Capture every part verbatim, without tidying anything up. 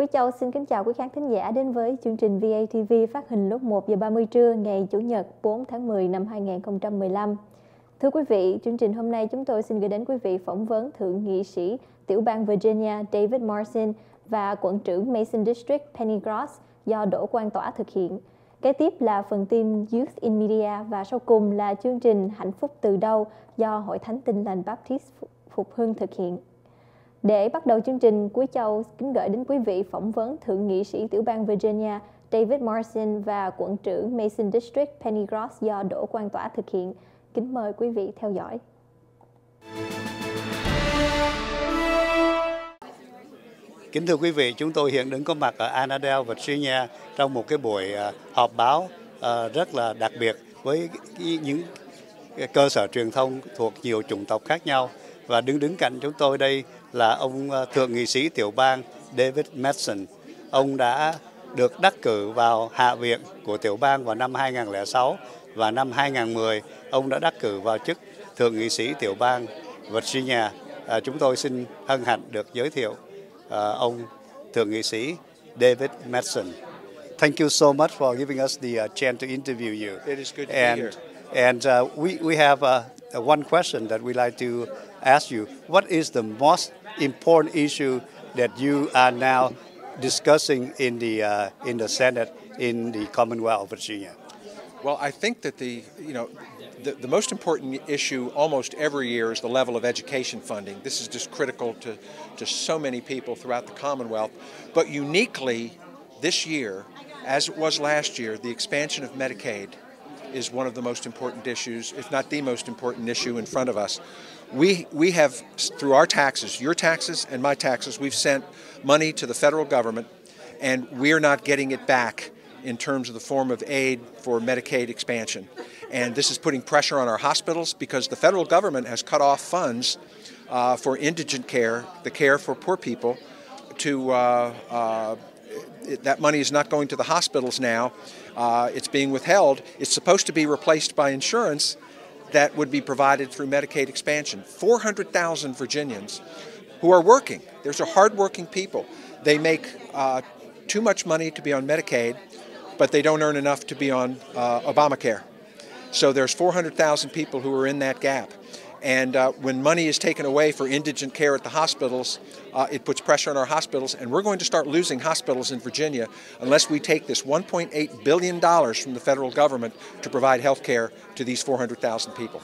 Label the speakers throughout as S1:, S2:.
S1: Quý Châu xin kính chào quý khán thính giả đến với chương trình vê a tê vê phát hình lúc một giờ ba mươi trưa ngày Chủ nhật bốn tháng mười năm hai nghìn không trăm mười lăm. Thưa quý vị, chương trình hôm nay chúng tôi xin gửi đến quý vị phỏng vấn Thượng nghị sĩ tiểu bang Virginia David Marsden và quận trưởng Mason District Penny Gross do Đỗ Quang Tỏa thực hiện. Kế tiếp là phần tin Youth in Media và sau cùng là chương trình Hạnh phúc từ đâu do Hội Thánh Tin Lành Baptist Phục Hưng thực hiện. Để bắt đầu chương trình, Quý Châu kính gửi đến quý vị phỏng vấn Thượng nghị sĩ tiểu bang Virginia David Marsden và quận trưởng Mason District Penny Gross do Đỗ Quang Tỏa thực hiện. Kính mời quý vị theo dõi.
S2: Kính thưa quý vị, chúng tôi hiện đứng có mặt ở Annandale, Virginia trong một cái buổi họp báo rất là đặc biệt với những cơ sở truyền thông thuộc nhiều chủng tộc khác nhau. Và đứng đứng cạnh chúng tôi đây là ông Thượng nghị sĩ tiểu bang David Marsden. Ông đã được đắc cử vào Hạ viện của tiểu bang vào năm hai nghìn không trăm lẻ sáu và năm hai nghìn không trăm mười ông đã đắc cử vào chức Thượng nghị sĩ tiểu bang Virginia. À, chúng tôi xin hân hạnh được giới thiệu uh, ông Thượng nghị sĩ David Marsden. Thank you so much for giving us the uh, chance to interview you.
S3: It is good to
S2: and,
S3: be here.
S2: And uh, we, we have uh, one question that we like to ask you. What is the most important issue that you are now discussing in the uh, in the Senate in the Commonwealth of Virginia?
S3: Well, I think that the you know the, the most important issue almost every year is the level of education funding. This is just critical to to so many people throughout the Commonwealth. But uniquely this year, as it was last year, the expansion of Medicaid is one of the most important issues, if not the most important issue in front of us. We, we have, through our taxes, your taxes and my taxes, we've sent money to the federal government, and we're not getting it back in terms of the form of aid for Medicaid expansion. And this is putting pressure on our hospitals because the federal government has cut off funds uh, for indigent care, the care for poor people, to uh, uh, it, that money is not going to the hospitals now. Uh, it's being withheld. It's supposed to be replaced by insurance that would be provided through Medicaid expansion. four hundred thousand Virginians who are working. These are hardworking people. They make uh, too much money to be on Medicaid, but they don't earn enough to be on uh, Obamacare. So there's four hundred thousand people who are in that gap. And uh, when money is taken away for indigent care at the hospitals, uh, it puts pressure on our hospitals, and we're going to start losing hospitals in Virginia unless we take this one point eight billion dollars from the federal government to provide health care to these four hundred thousand people.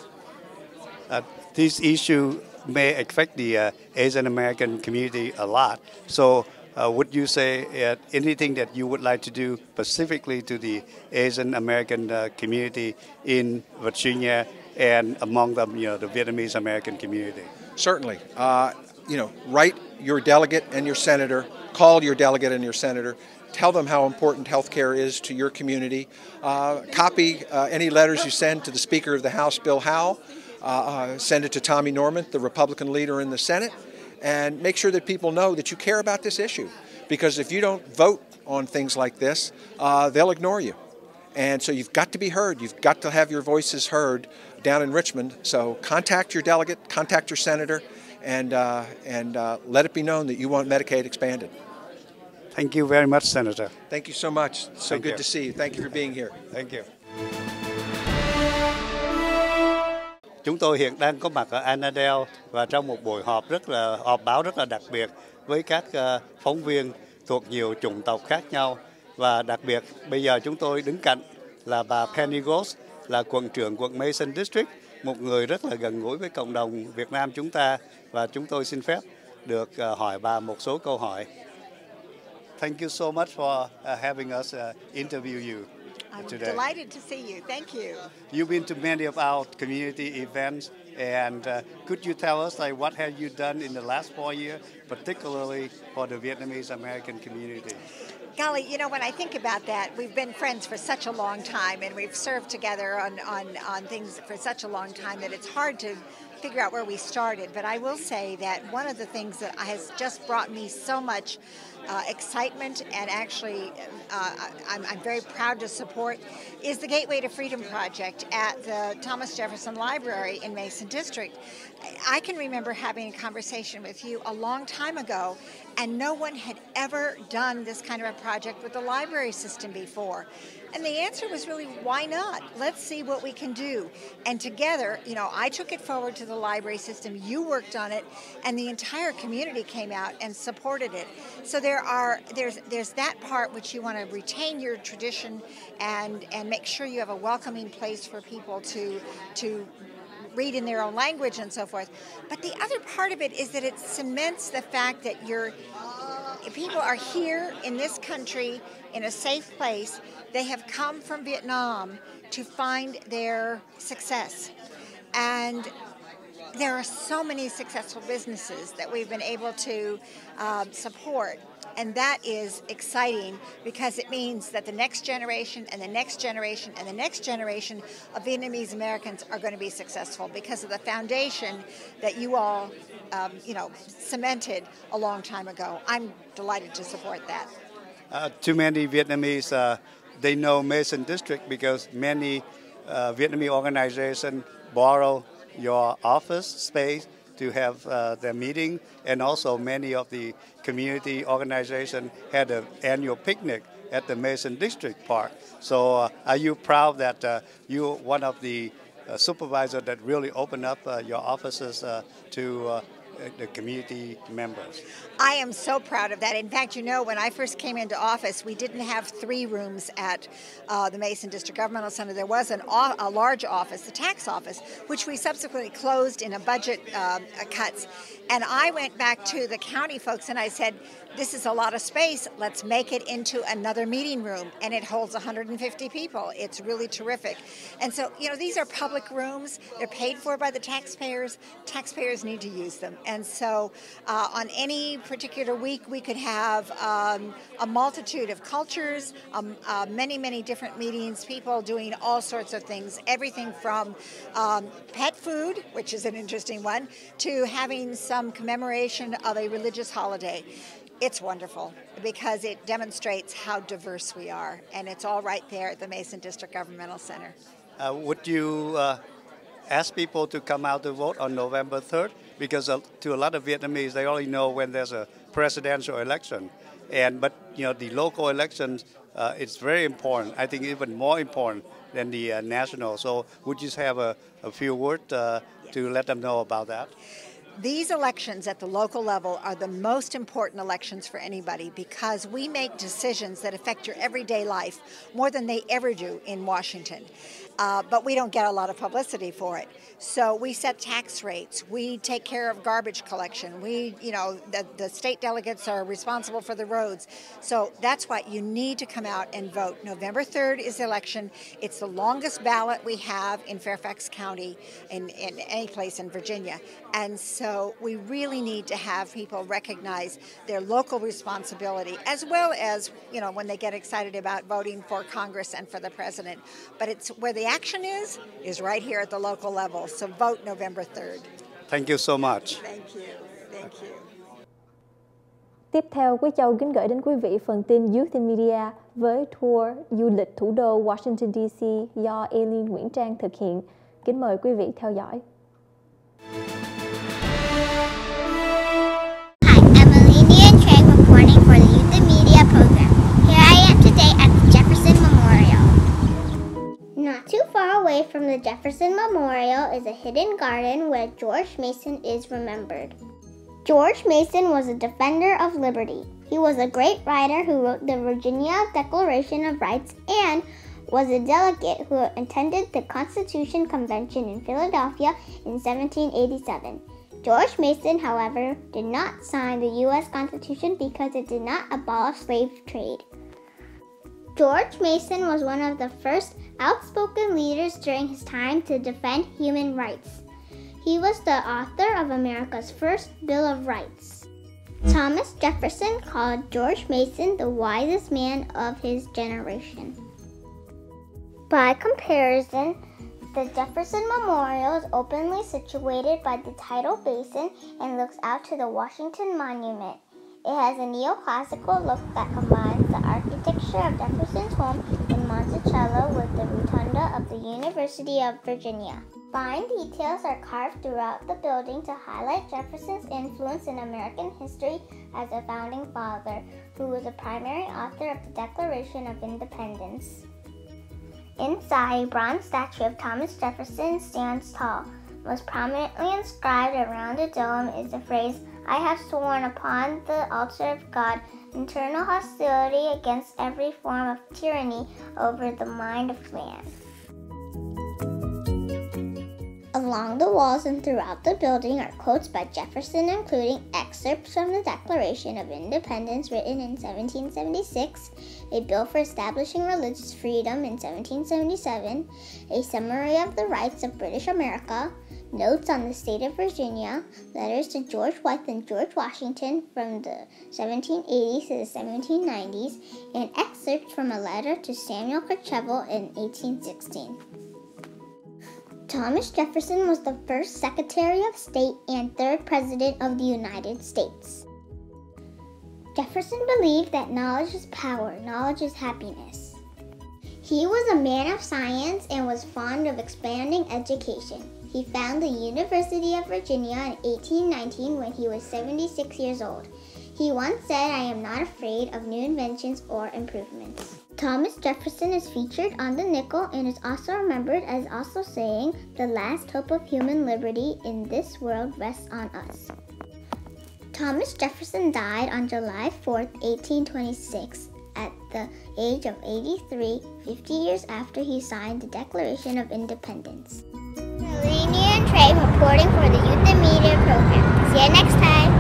S2: Uh, this issue may affect the uh, Asian American community a lot. So uh, would you say uh, anything that you would like to do specifically to the Asian American uh, community in Virginia and among them, you know, the Vietnamese American community?
S3: Certainly. Uh, you know, write your delegate and your senator, call your delegate and your senator, tell them how important health care is to your community. Uh, copy uh, any letters you send to the Speaker of the House, Bill Howell. Uh, uh, send it to Tommy Norman, the Republican leader in the Senate, and make sure that people know that you care about this issue. Because if you don't vote on things like this, uh, they'll ignore you. And so you've got to be heard. You've got to have your voices heard down in Richmond. So contact your delegate, contact your senator, and uh, and uh, let it be known that you want Medicaid expanded.
S2: Thank you very much, Senator.
S3: Thank you so much. So
S2: Thank
S3: good
S2: you.
S3: to see you. Thank you for being here.
S2: Thank you. Chúng tôi hiện đang có mặt ở Annandale và trong một buổi họp rất là họp báo rất là đặc biệt với các uh, phóng viên thuộc nhiều chủng tộc khác nhau. Và đặc biệt bây giờ chúng tôi đứng cạnh là bà Penny Gross, là quận trưởng quận Mason District, một người rất là gần gũi với cộng đồng Việt Nam chúng ta, và chúng tôi xin phép được uh, hỏi bà một số câu hỏi. Thank you so much for uh, having us uh, interview you
S4: I'm
S2: today.
S4: delighted to see you. Thank you.
S2: You've been to many of our community events, and uh, could you tell us like what have you done in the last four years, particularly for the Vietnamese American community?
S4: Golly, you know, when I think about that, we've been friends for such a long time, and we've served together on, on, on things for such a long time that it's hard to figure out where we started. But I will say that one of the things that has just brought me so much uh, excitement, and actually uh, I'm, I'm very proud to support, is the Gateway to Freedom Project at the Thomas Jefferson Library in Mason District. I can remember having a conversation with you a long time ago, and no one had ever done this kind of a project with the library system before. And the answer was really, why not? Let's see what we can do. And together, you know, I took it forward to the library system, you worked on it, and the entire community came out and supported it. So there are, there's there's that part which you want to retain your tradition and, and make sure you have a welcoming place for people to to read in their own language and so forth. But the other part of it is that it cements the fact that you're, people are here in this country in a safe place. They have come from Vietnam to find their success. And there are so many successful businesses that we've been able to um, support. And that is exciting because it means that the next generation and the next generation and the next generation of Vietnamese Americans are going to be successful because of the foundation that you all, um, you know, cemented a long time ago. I'm delighted to support that.
S2: Uh, too many Vietnamese, uh, they know Mason District because many uh, Vietnamese organizations borrow your office space to have uh, their meeting, and also many of the community organizations had an annual picnic at the Mason District Park. So uh, are you proud that uh, you're one of the uh, supervisors that really opened up uh, your offices uh, to uh, the community members?
S4: I am so proud of that. In fact, you know, when I first came into office, we didn't have three rooms at uh, the Mason District Governmental Center. There was an, a large office, the tax office, which we subsequently closed in a budget uh, cuts. And I went back to the county folks and I said, this is a lot of space. Let's make it into another meeting room. And it holds one hundred fifty people. It's really terrific. And so, you know, these are public rooms. They're paid for by the taxpayers. Taxpayers need to use them. And so uh, on any particular week, we could have um, a multitude of cultures, um, uh, many, many different meetings, people doing all sorts of things, everything from um, pet food, which is an interesting one, to having some commemoration of a religious holiday. It's wonderful because it demonstrates how diverse we are, and it's all right there at the Mason District Governmental Center.
S2: Uh, would you uh, ask people to come out to vote on November third? Because uh, to a lot of Vietnamese, they only know when there's a presidential election. And but you know the local elections, uh, it's very important. I think even more important than the uh, national. So would you have a, a few words uh, to let them know about that?
S4: These elections at the local level are the most important elections for anybody because we make decisions that affect your everyday life more than they ever do in Washington. Uh, but we don't get a lot of publicity for it. So we set tax rates. We take care of garbage collection. We, you know, the, the state delegates are responsible for the roads. So that's why you need to come out and vote. November third is the election. It's the longest ballot we have in Fairfax County, in, in any place in Virginia. And so we really need to have people recognize their local responsibility, as well as, you know, when they get excited about voting for Congress and for the president. But it's where the action is, is right here at the local level. So vote November third.
S2: Thank you so much.
S4: Thank you. Thank you.
S1: Tiếp theo, Quý Châu kính gửi đến quý vị phần tin Youth in Media với tour du lịch thủ đô Washington D C do Eileen Nguyễn Trang thực hiện. Kính mời quý vị theo dõi.
S5: Reporting for the Youth in Media program. Here I am today at the Jefferson Memorial. Not too far away from the Jefferson Memorial is a hidden garden where George Mason is remembered. George Mason was a defender of liberty. He was a great writer who wrote the Virginia Declaration of Rights and was a delegate who attended the Constitution Convention in Philadelphia in seventeen eighty-seven. George Mason, however, did not sign the U S Constitution because it did not abolish slave trade. George Mason was one of the first outspoken leaders during his time to defend human rights. He was the author of America's first Bill of Rights. Thomas Jefferson called George Mason the wisest man of his generation. By comparison, the Jefferson Memorial is openly situated by the tidal basin and looks out to the Washington Monument. It has a neoclassical look that combines the architecture of Jefferson's home in Monticello with the rotunda of the University of Virginia. Fine details are carved throughout the building to highlight Jefferson's influence in American history as a founding father, who was a primary author of the Declaration of Independence. Inside, a bronze statue of Thomas Jefferson stands tall. Most prominently inscribed around the dome is the phrase, "I have sworn upon the altar of God internal hostility against every form of tyranny over the mind of man." Along the walls and throughout the building are quotes by Jefferson, including excerpts from the Declaration of Independence written in seventeen seventy-six, a bill for establishing religious freedom in seventeen seventy-seven, a summary of the rights of British America, notes on the state of Virginia, letters to George Wythe and George Washington from the seventeen eighties to the seventeen nineties, and excerpts from a letter to Samuel Courchevel in eighteen sixteen. Thomas Jefferson was the first Secretary of State and third President of the United States. Jefferson believed that knowledge is power, knowledge is happiness. He was a man of science and was fond of expanding education. He founded the University of Virginia in eighteen nineteen when he was seventy-six years old. He once said, "I am not afraid of new inventions or improvements." Thomas Jefferson is featured on the nickel and is also remembered as also saying, "The last hope of human liberty in this world rests on us." Thomas Jefferson died on July fourth, eighteen twenty-six, at the age of eighty-three, fifty years after he signed the Declaration of Independence. Melanie and Trey reporting for the Youth and Media Program. See you next time!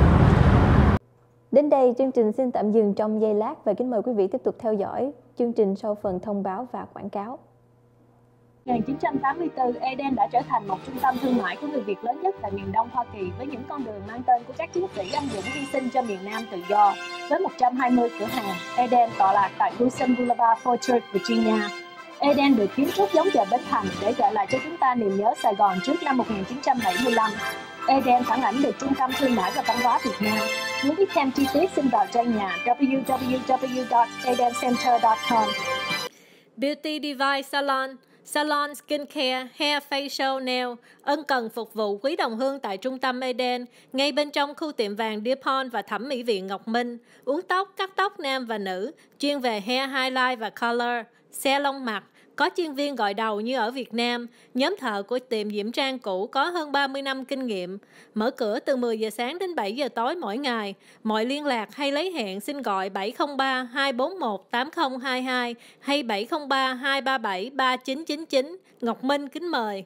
S1: Đến đây, chương trình xin tạm dừng trong giây lát và kính mời quý vị tiếp tục theo dõi chương trình sau phần thông báo và quảng cáo.
S6: một nghìn chín trăm tám mươi tư, Eden đã trở thành một trung tâm thương mại của người Việt lớn nhất tại miền Đông Hoa Kỳ với những con đường mang tên của các chiến sĩ anh dũng hy sinh cho miền Nam tự do. Với một trăm hai mươi cửa hàng, Eden tọa lạc tại Wilson Boulevard, Fort Worth, Virginia. Eden được kiến trúc giống chợ Bến Thành để gợi lại cho chúng ta niềm nhớ Sài Gòn trước năm một nghìn chín trăm bảy mươi lăm. Eden phản ảnh được trung tâm thương mại và văn hóa Việt Nam. Muốn biết thêm chi tiết xin vào trang nhà w w w dot eden center dot com.
S7: Beauty Device Salon, Salon Skincare, Hair Facial Nail, ân cần phục vụ quý đồng hương tại trung tâm Eden, ngay bên trong khu tiệm vàng Dearborn và thẩm mỹ viện Ngọc Minh. Uống tóc, cắt tóc nam và nữ, chuyên về hair highlight và color, xe lông mặt. Có chuyên viên gọi đầu như ở Việt Nam, nhóm thợ của tiệm Diễm Trang cũ có hơn ba mươi năm kinh nghiệm. Mở cửa từ mười giờ sáng đến bảy giờ tối mỗi ngày. Mọi liên lạc hay lấy hẹn xin gọi bảy không ba hai bốn một tám không hai hai hay bảy không ba hai ba bảy ba chín chín chín. Ngọc Minh kính mời.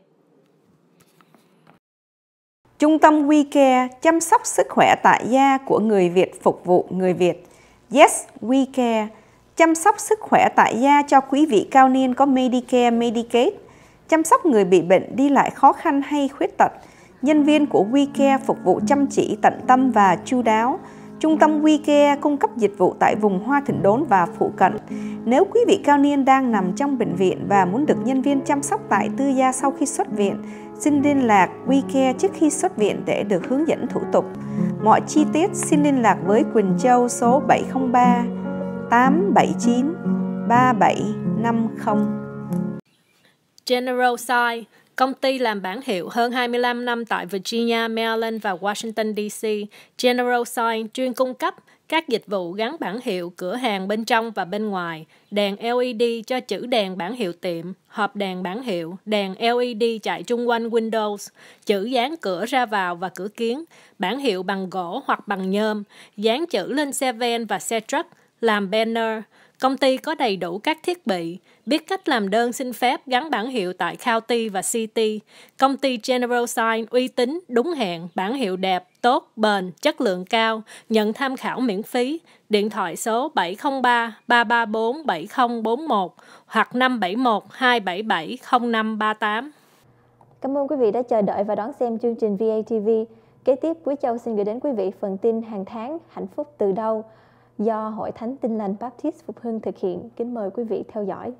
S8: Trung tâm We Care chăm sóc sức khỏe tại gia của người Việt phục vụ người Việt. Yes, We Care. Chăm sóc sức khỏe tại gia cho quý vị cao niên có Medicare, Medicaid, chăm sóc người bị bệnh đi lại khó khăn hay khuyết tật. Nhân viên của We Care phục vụ chăm chỉ, tận tâm và chu đáo. Trung tâm We Care cung cấp dịch vụ tại vùng Hoa Thịnh Đốn và phụ cận. Nếu quý vị cao niên đang nằm trong bệnh viện và muốn được nhân viên chăm sóc tại tư gia sau khi xuất viện, xin liên lạc We Care trước khi xuất viện để được hướng dẫn thủ tục. Mọi chi tiết xin liên lạc với Quỳnh Châu số bảy không ba tám bảy chín ba bảy năm không.
S7: General Sign, công ty làm bảng hiệu hơn hai mươi lăm năm tại Virginia, Maryland và Washington đê xê. General Sign chuyên cung cấp các dịch vụ gắn bảng hiệu cửa hàng bên trong và bên ngoài, đèn lờ e đê cho chữ đèn bảng hiệu tiệm, hộp đèn bảng hiệu, đèn lờ e đê chạy chung quanh Windows, chữ dán cửa ra vào và cửa kiến, bảng hiệu bằng gỗ hoặc bằng nhôm, dán chữ lên xe van và xe truck, làm banner. Công ty có đầy đủ các thiết bị, biết cách làm đơn xin phép gắn bảng hiệu tại County và City. Công ty General Sign uy tín, đúng hẹn, bảng hiệu đẹp, tốt, bền, chất lượng cao, nhận tham khảo miễn phí. Điện thoại số bảy không ba ba ba bốn bảy không bốn một hoặc năm bảy một hai bảy bảy không năm ba tám.
S1: Cảm ơn quý vị đã chờ đợi và đón xem chương trình vê a tê vê. Kế tiếp, Quý Châu xin gửi đến quý vị phần tin hàng tháng Hạnh phúc từ đâu do Hội Thánh Tin Lành Baptist Phục Hưng thực hiện. Kính mời quý vị theo dõi.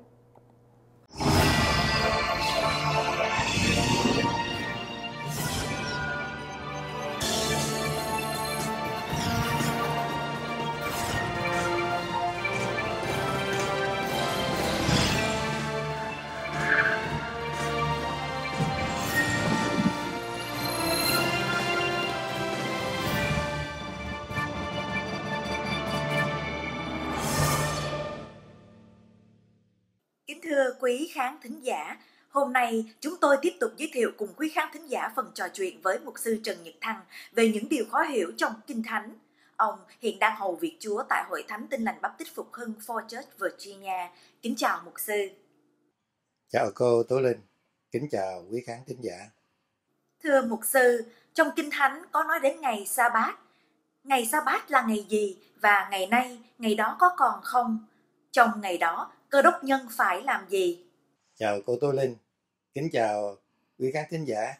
S9: Thưa quý khán thính giả, hôm nay chúng tôi tiếp tục giới thiệu cùng quý khán thính giả phần trò chuyện với mục sư Trần Nhật Thăng về những điều khó hiểu trong Kinh Thánh. Ông hiện đang hầu việc Chúa tại Hội Thánh Tin Lành Baptist Phục Hưng Fort Church, Virginia. Kính chào mục sư.
S10: Chào cô Tố Linh, kính chào quý khán thính giả.
S9: Thưa mục sư, trong Kinh Thánh có nói đến ngày Sa-bát. Ngày Sa-bát là ngày gì và ngày nay ngày đó có còn không? Trong ngày đó, Cơ Đốc nhân phải làm gì?
S10: Chào cô Tô Linh, kính chào quý khán thính giả.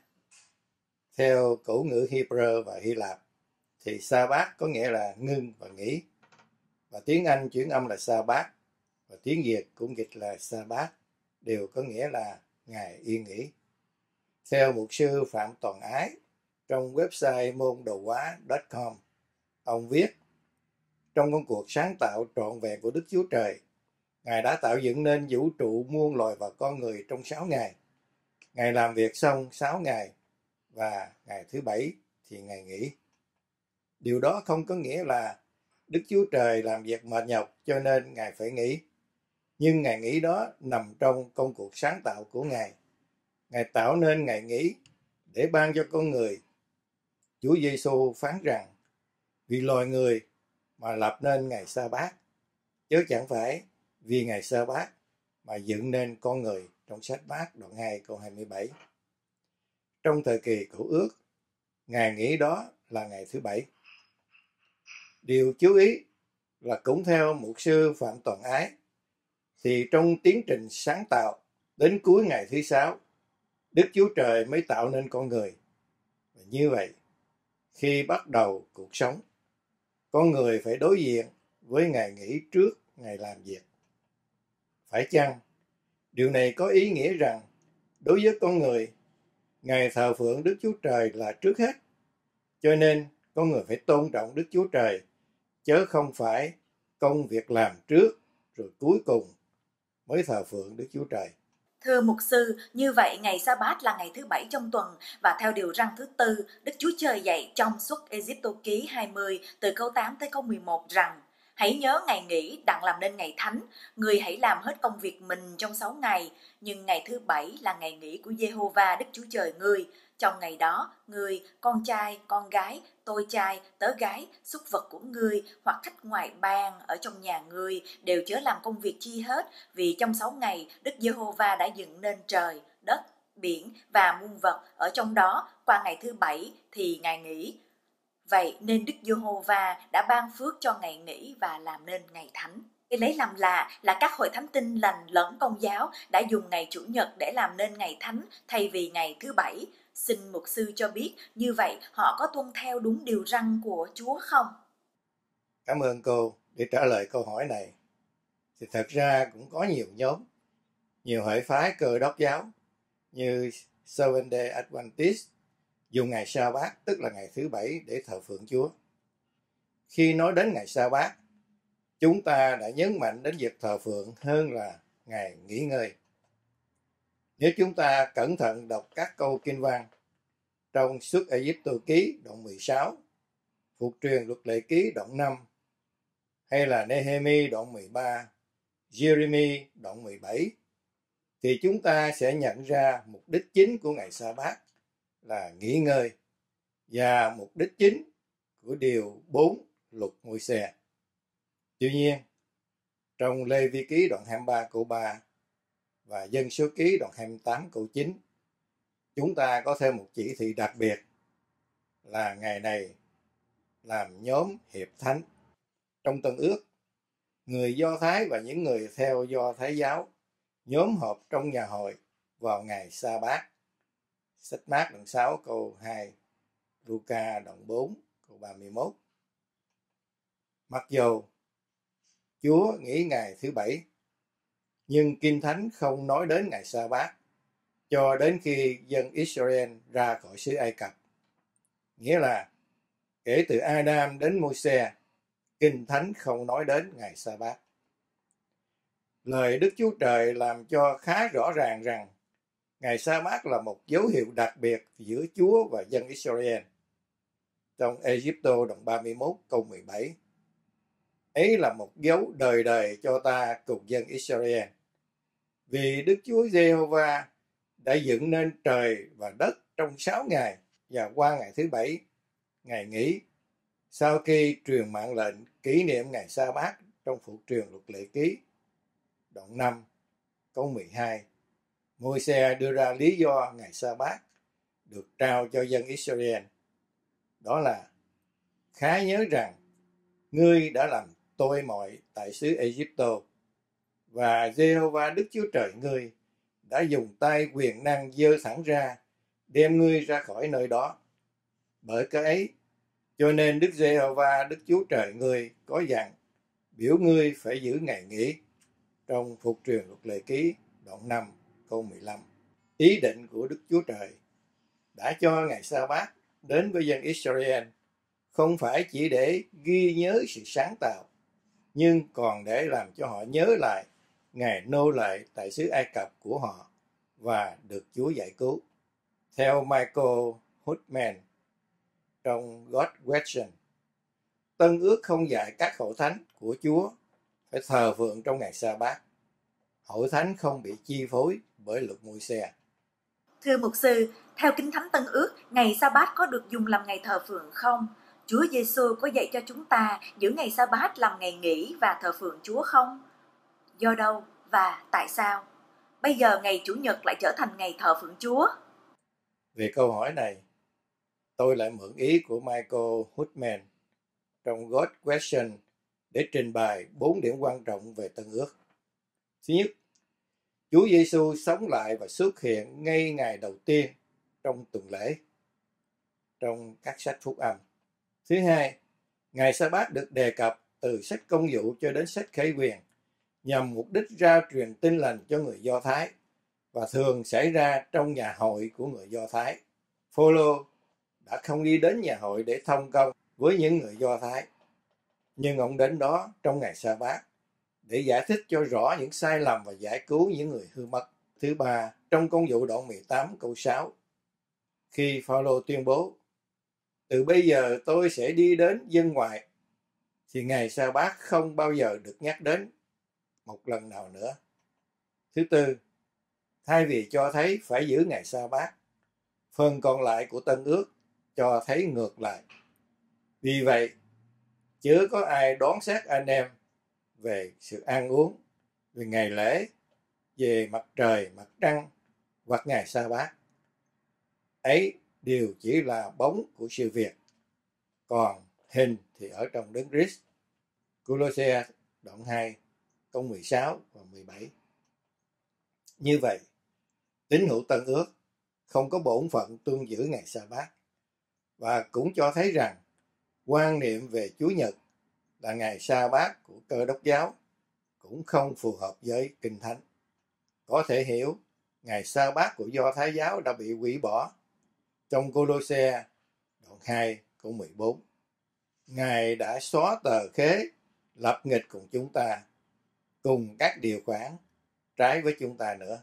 S10: Theo cổ ngữ Hebrew và Hy Lạp thì Sa-bát có nghĩa là ngưng và nghỉ. Và tiếng Anh chuyển âm là Sa-bát và tiếng Việt cũng dịch là Sa-bát, đều có nghĩa là ngày yên nghỉ. Theo mục sư Phạm Toàn Ái trong website môn đồ hóa chấm com, ông viết: trong công cuộc sáng tạo trọn vẹn của Đức Chúa Trời, Ngài đã tạo dựng nên vũ trụ muôn loài và con người trong sáu ngày. Ngài làm việc xong sáu ngày và ngày thứ bảy thì Ngài nghỉ. Điều đó không có nghĩa là Đức Chúa Trời làm việc mệt nhọc cho nên Ngài phải nghỉ. Nhưng ngày nghỉ đó nằm trong công cuộc sáng tạo của Ngài. Ngài tạo nên ngày nghỉ để ban cho con người. Chúa Giêsu phán rằng: vì loài người mà lập nên ngày Sa-bát, chứ chẳng phải vì ngày Sa-bát mà dựng nên con người, trong sách Mác đoạn hai câu hai mươi bảy. Trong thời kỳ Cựu Ước, ngày nghỉ đó là ngày thứ bảy. Điều chú ý là cũng theo mục sư Phạm Toàn Ái, thì trong tiến trình sáng tạo đến cuối ngày thứ sáu, Đức Chúa Trời mới tạo nên con người. Và như vậy, khi bắt đầu cuộc sống, con người phải đối diện với ngày nghỉ trước ngày làm việc. Phải chăng điều này có ý nghĩa rằng đối với con người, ngày thờ phượng Đức Chúa Trời là trước hết, cho nên con người phải tôn trọng Đức Chúa Trời, chứ không phải công việc làm trước rồi cuối cùng mới thờ phượng Đức Chúa Trời?
S9: Thưa mục sư, như vậy ngày Sa-bát là ngày thứ bảy trong tuần, và theo điều răn thứ tư, Đức Chúa Trời dạy trong Xuất Ê-díp-tô ký hai mươi từ câu tám tới câu mười một rằng: hãy nhớ ngày nghỉ đặng làm nên ngày thánh, người hãy làm hết công việc mình trong sáu ngày, nhưng ngày thứ bảy là ngày nghỉ của Giê-hô-va Đức Chúa Trời ngươi. Trong ngày đó, ngươi, con trai, con gái, tôi trai, tớ gái, súc vật của ngươi hoặc khách ngoại bang ở trong nhà ngươi đều chớ làm công việc chi hết, vì trong sáu ngày Đức Giê-hô-va đã dựng nên trời, đất, biển và muôn vật ở trong đó, qua ngày thứ bảy thì ngày nghỉ. Vậy nên Đức Giê-hô-va đã ban phước cho ngày nghỉ và làm nên ngày thánh. Cái lấy làm lạ là các hội thánh Tin Lành lẫn Công giáo đã dùng ngày Chủ nhật để làm nên ngày thánh thay vì ngày thứ bảy. Xin mục sư cho biết như vậy họ có tuân theo đúng điều răn của Chúa không?
S10: Cảm ơn cô. Để trả lời câu hỏi này, thì thật ra cũng có nhiều nhóm, nhiều hội phái Cơ Đốc giáo như Seventh Day Adventist dùng ngày Sa-bát, tức là ngày thứ bảy, để thờ phượng Chúa. Khi nói đến ngày Sa-bát, chúng ta đã nhấn mạnh đến việc thờ phượng hơn là ngày nghỉ ngơi. Nếu chúng ta cẩn thận đọc các câu kinh văn trong Xuất Ê-díp-tô ký đoạn mười sáu, Phục truyền luật lệ ký đoạn năm, hay là Nê-hê-mi đoạn mười ba, Giê-rê-mi đoạn mười bảy, thì chúng ta sẽ nhận ra mục đích chính của ngày Sa-bát là nghỉ ngơi, và mục đích chính của điều bốn luật Môi-se. Tuy nhiên, trong Lê-vi ký đoạn hai mươi ba câu ba và Dân số ký đoạn hai mươi tám câu chín, chúng ta có thêm một chỉ thị đặc biệt là ngày này làm nhóm hiệp thánh. Trong Tân Ước, người Do Thái và những người theo Do Thái giáo nhóm họp trong nhà hội vào ngày Sa-bát. Sách Mác đoạn sáu câu hai Luca đoạn bốn câu ba mươi mốt. Mặc dù Chúa nghỉ ngày thứ bảy, nhưng Kinh Thánh không nói đến ngày Sa-bát cho đến khi dân Israel ra khỏi xứ Ai Cập. Nghĩa là kể từ Adam đến Môi-se, Kinh Thánh không nói đến ngày Sa-bát. Lời Đức Chúa Trời làm cho khá rõ ràng rằng ngày Sa-bát là một dấu hiệu đặc biệt giữa Chúa và dân Israel. Trong Ê-díp-tô đoạn ba mươi mốt câu mười bảy, ấy là một dấu đời đời cho ta cùng dân Israel. Vì Đức Chúa Giê-hô-va đã dựng nên trời và đất trong sáu ngày, và qua ngày thứ bảy, ngày nghỉ, sau khi truyền mạng lệnh kỷ niệm ngày Sa-bát trong phụ truyền luật lệ ký, đoạn năm, câu mười hai, Môi-se đưa ra lý do ngày Sa-bát được trao cho dân Israel. Đó là khá nhớ rằng ngươi đã làm tôi mọi tại xứ Ê-díp-tô, và Giê-hô-va Đức Chúa Trời ngươi đã dùng tay quyền năng giơ thẳng ra, đem ngươi ra khỏi nơi đó. Bởi cái ấy, cho nên Đức Giê-hô-va Đức Chúa Trời ngươi có dặn biểu ngươi phải giữ ngày nghỉ, trong phục truyền luật lệ ký đoạn năm câu mười lăm. Ý định của Đức Chúa Trời đã cho ngày Sa-bát đến với dân Israel không phải chỉ để ghi nhớ sự sáng tạo, nhưng còn để làm cho họ nhớ lại ngày nô lệ tại xứ Ai Cập của họ và được Chúa giải cứu. Theo Michael Hutman trong God Question, Tân ước không dạy các hội thánh của Chúa phải thờ phượng trong ngày Sa-bát. Hội thánh không bị chi phối bởi luật Môi-se.
S9: Thưa mục sư, theo Kinh Thánh Tân ước, ngày Sa-bát có được dùng làm ngày thờ phượng không? Chúa Giêsu có dạy cho chúng ta giữ ngày Sa-bát làm ngày nghỉ và thờ phượng Chúa không? Do đâu và tại sao bây giờ ngày Chủ nhật lại trở thành ngày thờ phượng Chúa?
S10: Về câu hỏi này, tôi lại mượn ý của Michael Hutman trong God Question để trình bày bốn điểm quan trọng về Tân ước. Thứ nhất, Chúa Giêsu sống lại và xuất hiện ngay ngày đầu tiên trong tuần lễ trong các sách phúc âm. Thứ hai, ngày Sa-bát được đề cập từ sách Công vụ cho đến sách Khải Huyền nhằm mục đích rao truyền tin lành cho người Do Thái và thường xảy ra trong nhà hội của người Do Thái. Phô-lô đã không đi đến nhà hội để thông công với những người Do Thái, nhưng ông đến đó trong ngày Sa-bát để giải thích cho rõ những sai lầm và giải cứu những người hư mất. Thứ ba, trong Công vụ đoạn mười tám câu sáu, khi Phao-lô tuyên bố từ bây giờ tôi sẽ đi đến dân ngoại, thì ngày Sa-bát không bao giờ được nhắc đến một lần nào nữa. Thứ tư, thay vì cho thấy phải giữ ngày Sa-bát, phần còn lại của Tân ước cho thấy ngược lại. Vì vậy, chớ có ai đoán xét anh em về sự ăn uống, về ngày lễ, về mặt trời, mặt trăng hoặc ngày Sa-bát. Ấy đều chỉ là bóng của sự việc, còn hình thì ở trong Đấng Christ. Cô-lô-se đoạn hai câu mười sáu và mười bảy. Như vậy, tín hữu Tân ước không có bổn phận tuân giữ ngày Sa-bát, và cũng cho thấy rằng quan niệm về Chủ nhật là ngày Sa-bát của Cơ đốc giáo cũng không phù hợp với Kinh Thánh. Có thể hiểu ngày Sa-bát của Do Thái giáo đã bị hủy bỏ trong Cô-lô-se đoạn hai câu mười bốn. Ngài đã xóa tờ khế lập nghịch cùng chúng ta, cùng các điều khoản trái với chúng ta nữa.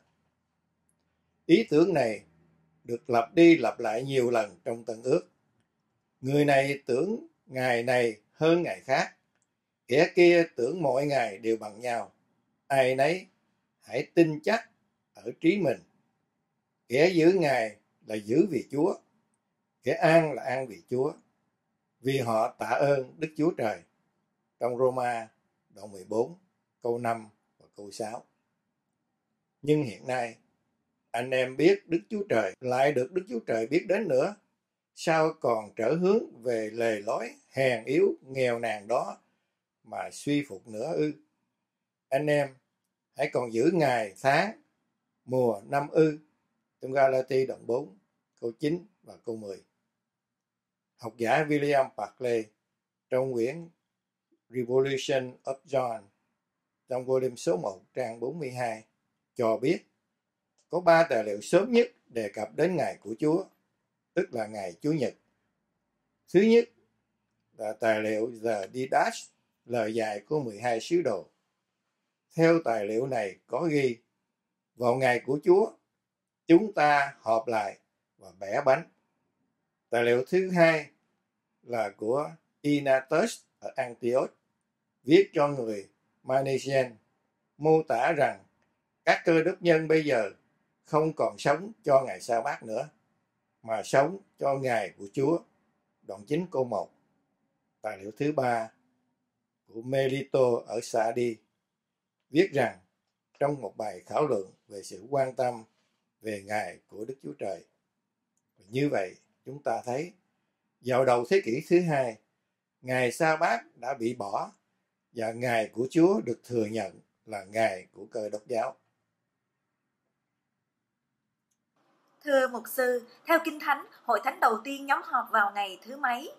S10: Ý tưởng này được lặp đi lặp lại nhiều lần trong Tân ước. Người này tưởng ngày này hơn ngày khác, kẻ kia tưởng mọi ngày đều bằng nhau. Ai nấy hãy tin chắc ở trí mình. Kẻ giữ ngày là giữ vì Chúa, kẻ an là an vì Chúa, vì họ tạ ơn Đức Chúa Trời. Trong Roma đoạn mười bốn câu năm và câu sáu. Nhưng hiện nay, anh em biết Đức Chúa Trời, lại được Đức Chúa Trời biết đến nữa, sao còn trở hướng về lề lối hèn yếu nghèo nàn đó mà suy phục nữa ư? Anh em hãy còn giữ ngày, tháng, mùa, năm ư? Trong Ga-la-ti đoạn bốn câu chín và câu mười. Học giả William Barclay trong quyển Revolution of John trong volume số một trang bốn mươi hai cho biết có ba tài liệu sớm nhất đề cập đến ngày của Chúa, tức là ngày Chủ nhật. Thứ nhất là tài liệu The Didache, lời dạy của mười hai sứ đồ. Theo tài liệu này có ghi, vào ngày của Chúa, chúng ta họp lại và bẻ bánh. Tài liệu thứ hai là của Ignatius ở Antioch, viết cho người Manesian, mô tả rằng các cơ đốc nhân bây giờ không còn sống cho ngày sa bát nữa, mà sống cho ngày của Chúa. Đoạn chín câu một. Tài liệu thứ ba của Melito ở Sardi viết rằng trong một bài khảo luận về sự quan tâm về ngày của Đức Chúa Trời. Như vậy, chúng ta thấy vào đầu thế kỷ thứ hai, ngày sa bát đã bị bỏ và ngày của Chúa được thừa nhận là ngày của Cơ Đốc giáo.
S9: Thưa mục sư, theo Kinh Thánh, hội thánh đầu tiên nhóm họp vào ngày thứ mấy?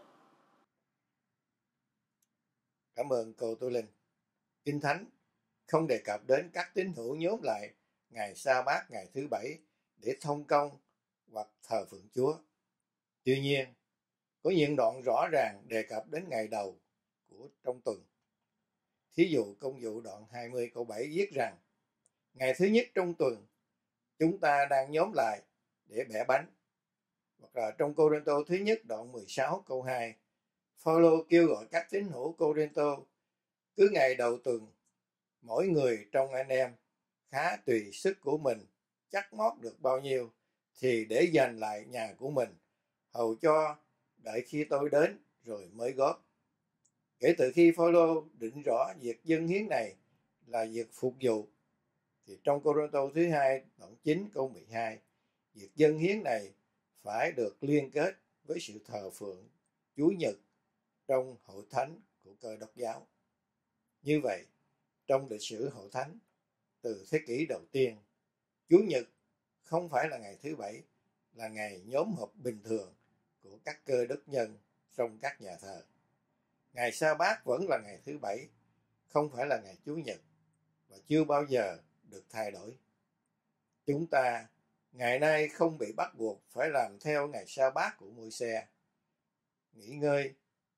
S10: Cảm ơn cô Tô Linh. Kinh Thánh không đề cập đến các tín hữu nhóm lại ngày sa bát ngày thứ bảy để thông công hoặc thờ phượng Chúa. Tuy nhiên, có những đoạn rõ ràng đề cập đến ngày đầu của trong tuần. Thí dụ công vụ đoạn hai mươi câu bảy viết rằng ngày thứ nhất trong tuần chúng ta đang nhóm lại để bẻ bánh. Hoặc là trong Cô-rinh-tô thứ nhất đoạn mười sáu câu hai, Phao-lô kêu gọi các tín hữu Cô-rinh-tô cứ ngày đầu tuần mỗi người trong anh em khá tùy sức của mình chắc mót được bao nhiêu thì để dành lại nhà của mình, hầu cho đợi khi tôi đến rồi mới góp. Kể từ khi Phao-lô định rõ việc dâng hiến này là việc phục vụ, thì trong Cô-rinh-tô thứ hai đoạn chín câu mười hai, việc dâng hiến này phải được liên kết với sự thờ phượng Chủ nhật trong hội thánh của Cơ Đốc giáo. Như vậy, trong lịch sử hội thánh từ thế kỷ đầu tiên, Chủ nhật không phải là ngày thứ bảy, là ngày nhóm họp bình thường của các cơ đốc nhân trong các nhà thờ. Ngày sa bát vẫn là ngày thứ bảy, không phải là ngày Chủ nhật, và chưa bao giờ được thay đổi. Chúng ta ngày nay không bị bắt buộc phải làm theo ngày sa bát của Môi-se, nghỉ ngơi,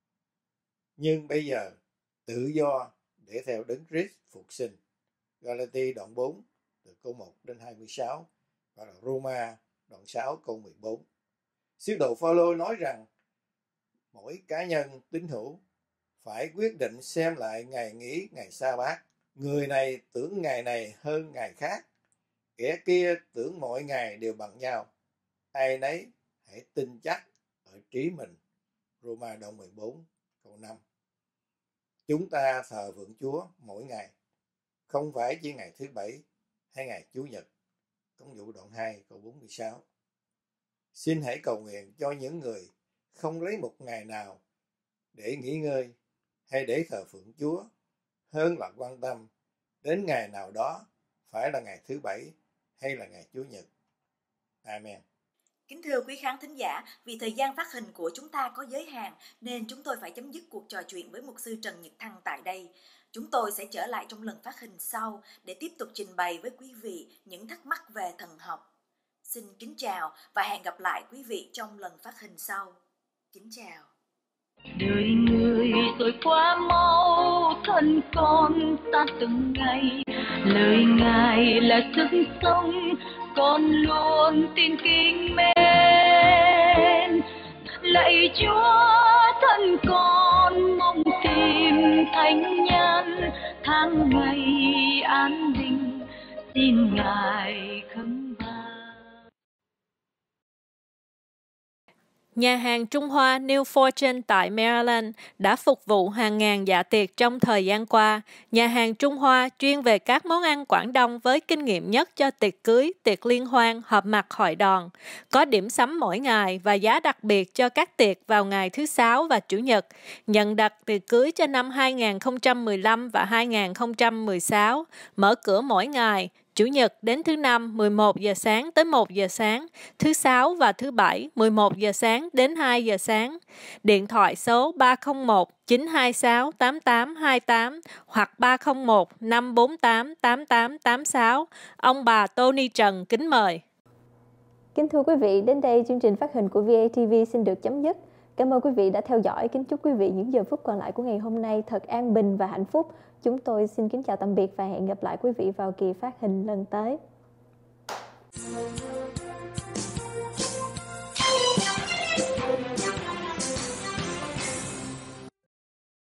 S10: nhưng bây giờ tự do để theo Đấng Christ phục sinh. Galati đoạn bốn từ câu một đến hai mươi sáu và là Roma đoạn sáu câu mười bốn. Sứ đồ Phao-lô nói rằng mỗi cá nhân tín hữu phải quyết định xem lại ngày nghỉ ngày sa bát. Người này tưởng ngày này hơn ngày khác, kẻ kia tưởng mọi ngày đều bằng nhau. Ai nấy hãy tin chắc ở trí mình. Roma đoạn mười bốn câu năm. Chúng ta thờ phượng Chúa mỗi ngày, không phải chỉ ngày thứ bảy hay ngày Chủ nhật. Công vụ đoạn hai câu bốn mươi sáu. Xin hãy cầu nguyện cho những người không lấy một ngày nào để nghỉ ngơi hay để thờ phượng Chúa, hơn là quan tâm đến ngày nào đó phải là ngày thứ bảy hay là ngày Chủ nhật. Amen.
S9: Kính thưa quý khán thính giả, vì thời gian phát hình của chúng ta có giới hạn nên chúng tôi phải chấm dứt cuộc trò chuyện với mục sư Trần Nhật Thăng tại đây. Chúng tôi sẽ trở lại trong lần phát hình sau để tiếp tục trình bày với quý vị những thắc mắc về thần học. Xin kính chào và hẹn gặp lại quý vị trong lần phát hình sau. Kính chào.
S11: Đời người rồi quá mau, thân con ta từng ngày. Lời Ngài là sức sống, con luôn tin kính mến. Lạy Chúa, thân con mong tìm thánh nhân, tháng ngày an bình xin Ngài khấn vang.
S7: Nhà hàng Trung Hoa New Fortune tại Maryland đã phục vụ hàng ngàn dạ tiệc trong thời gian qua. Nhà hàng Trung Hoa chuyên về các món ăn Quảng Đông với kinh nghiệm nhất cho tiệc cưới, tiệc liên hoan, họp mặt hội đòn. Có điểm sắm mỗi ngày và giá đặc biệt cho các tiệc vào ngày thứ Sáu và Chủ nhật. Nhận đặt tiệc cưới cho năm hai nghìn không trăm mười lăm và hai nghìn không trăm mười sáu. Mở cửa mỗi ngày. Chủ nhật đến thứ Năm mười một giờ sáng tới một giờ sáng, thứ Sáu và thứ Bảy mười một giờ sáng đến hai giờ sáng. Điện thoại số ba không một chín hai sáu tám tám hai tám hoặc ba không một năm bốn tám tám tám tám sáu. Ông bà Tony Trần kính mời.
S1: Kính thưa quý vị, đến đây chương trình phát hình của vê a tê vê xin được chấm dứt. Cảm ơn quý vị đã theo dõi. Kính chúc quý vị những giờ phút còn lại của ngày hôm nay thật an bình và hạnh phúc. Chúng tôi xin kính chào tạm biệt và hẹn gặp lại quý vị vào kỳ phát hình lần tới.